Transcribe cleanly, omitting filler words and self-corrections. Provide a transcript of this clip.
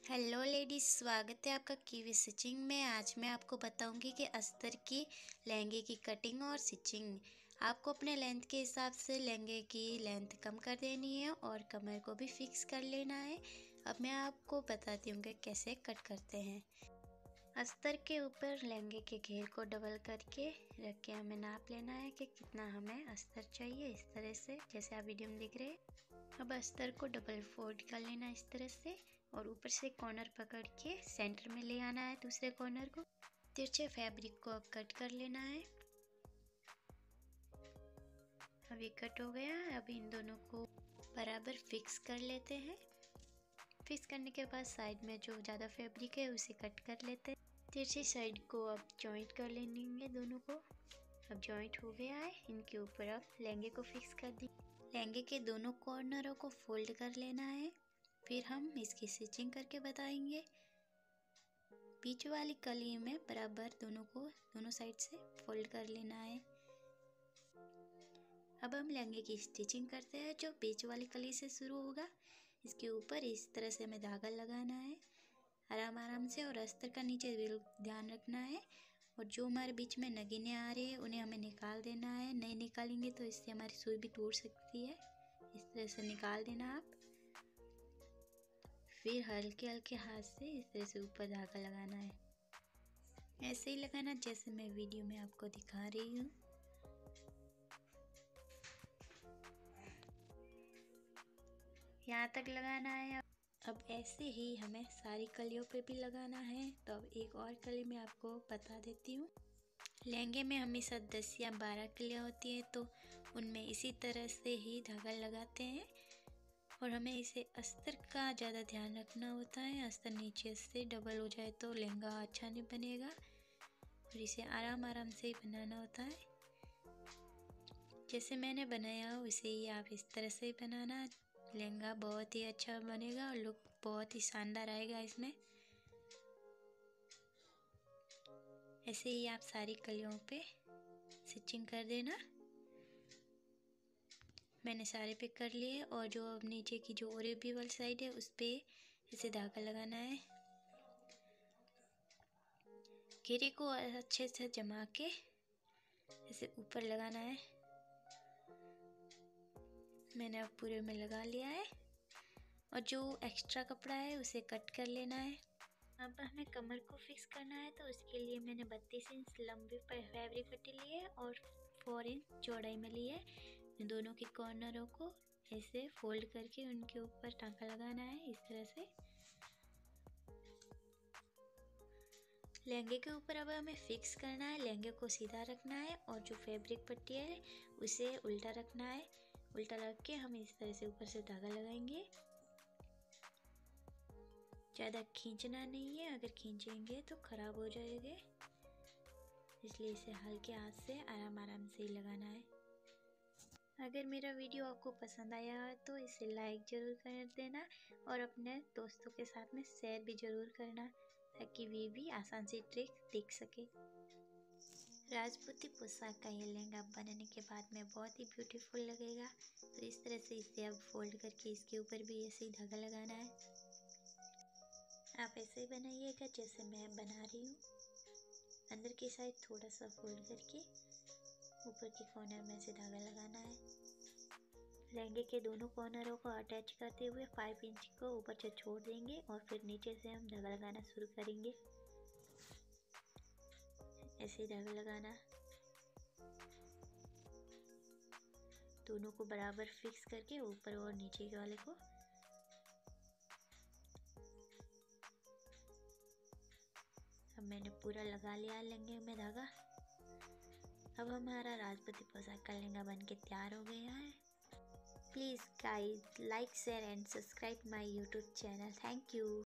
Hello ladies, स्वागत है आपका कीवी स्टिचिंग में। आज मैं आपको बताऊंगी कि अस्तर की लहंगे की कटिंग और स्टिचिंग। आपको अपने लेंथ के हिसाब से लहंगे की लेंथ कम कर देनी है और कमर को भी फिक्स कर लेना है। अब मैं आपको बताती हूँ कि कैसे कट करते हैं। अस्तर के ऊपर लहंगे के घेर को डबल करके रख के हमें नाप लेना है कि कितना हमें अस्तर चाहिए। इस तरह से जैसे आप वीडियो में दिख रहे हैं। अब अस्तर को डबल फोल्ड कर लेना इस तरह से और ऊपर से कॉर्नर पकड़ के सेंटर में ले आना है दूसरे कॉर्नर को। तिरछे फैब्रिक को अब कट कर लेना है। अभी कट हो गया है। अब इन दोनों को बराबर फिक्स कर लेते हैं। फिक्स करने के बाद साइड में जो ज़्यादा फैब्रिक है उसे कट कर लेते हैं। तिरछी साइड को अब जॉइंट कर लेंगे दोनों को। अब जॉइंट हो गया है। इनके ऊपर अब लहंगे को फिक्स कर दी। लहंगे के दोनों कॉर्नरों को फोल्ड कर लेना है। फिर हम इसकी स्टिचिंग करके बताएंगे। बीच वाली कली में बराबर दोनों साइड से फोल्ड कर लेना है। अब हम लहंगे की स्टिचिंग करते हैं। जो बीच वाली कली से शुरू होगा इसके ऊपर इस तरह से हमें धागा लगाना है आराम आराम से, और अस्तर का नीचे ध्यान रखना है। और जो हमारे बीच में नगीने आ रही है उन्हें हमें निकाल देना है। नहीं निकालेंगे तो इससे हमारी सुई भी टूट सकती है। इस तरह से निकाल देना आप। फिर हल्के हल्के हाथ से इस तरह से ऊपर धागा लगाना है। ऐसे ही लगाना जैसे मैं वीडियो में आपको दिखा रही हूँ। यहाँ तक लगाना है। अब ऐसे ही हमें सारी कलियों पे भी लगाना है। तो अब एक और कली मैं आपको बता देती हूँ। लहंगे में हमेशा 10 या 12 कलियाँ होती हैं, तो उनमें इसी तरह से ही धागा लगाते हैं। और हमें इसे अस्तर का ज़्यादा ध्यान रखना होता है। अस्तर नीचे से डबल हो जाए तो लहंगा अच्छा नहीं बनेगा। और इसे आराम आराम से ही बनाना होता है। जैसे मैंने बनाया वैसे ही आप इस तरह से ही बनाना। लहंगा बहुत ही अच्छा बनेगा और लुक बहुत ही शानदार आएगा इसमें। ऐसे ही आप सारी कलियों पे स्टिचिंग कर देना। मैंने सारे पे कर लिए। और जो अब नीचे की जो ओरेबी वाली साइड है उस पे ऐसे धागा लगाना है। घेरे को अच्छे से जमा के ऐसे ऊपर लगाना है। मैंने अब पूरे में लगा लिया है। और जो एक्स्ट्रा कपड़ा है उसे कट कर लेना है। अब हमें कमर को फिक्स करना है, तो उसके लिए मैंने 32 इंच लंबी फैब्रिक पट्टी ली है और 4 इंच चौड़ाई में ली है। दोनों के कॉर्नरों को ऐसे फोल्ड करके उनके ऊपर टांका लगाना है इस तरह से। लहंगे के ऊपर अब हमें फिक्स करना है। लहंगे को सीधा रखना है और जो फैब्रिक पट्टी है उसे उल्टा रखना है। उल्टा रख के हम इस तरह से ऊपर से धागा लगाएंगे। ज़्यादा खींचना नहीं है, अगर खींचेंगे तो ख़राब हो जाएंगे, इसलिए इसे हल्के हाथ से आराम आराम से ही लगाना है। अगर मेरा वीडियो आपको पसंद आया है तो इसे लाइक ज़रूर कर देना और अपने दोस्तों के साथ में शेयर भी ज़रूर करना, ताकि वे भी आसान सी ट्रिक देख सके। राजपूती पोशाक का ये लहंगा बनने के बाद में बहुत ही ब्यूटीफुल लगेगा। तो इस तरह से इसे अब फोल्ड करके इसके ऊपर भी ऐसे ही धागा लगाना है। आप ऐसे ही बनाइएगा जैसे मैं बना रही हूँ। अंदर की साइड थोड़ा सा फोल्ड करके ऊपर के कॉर्नर में से धागा लगाना है। लहंगे के दोनों कॉर्नरों को अटैच करते हुए 5 इंच को ऊपर से छोड़ देंगे और फिर नीचे से हम धागा लगाना शुरू करेंगे। ऐसे ही धागा लगाना, दोनों को बराबर फिक्स करके ऊपर और नीचे के वाले को। अब मैंने पूरा लगा लिया लहंगे में धागा। अब हमारा राजपूती पोशाक का लहंगा बनके तैयार हो गया है। Please guys, like share and subscribe my YouTube channel. Thank you.